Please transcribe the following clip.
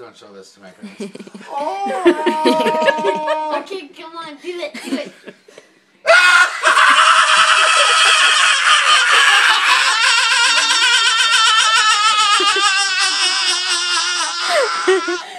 don't show this to my parents. Oh! Okay, come on, do it, do it. Ha ha ha!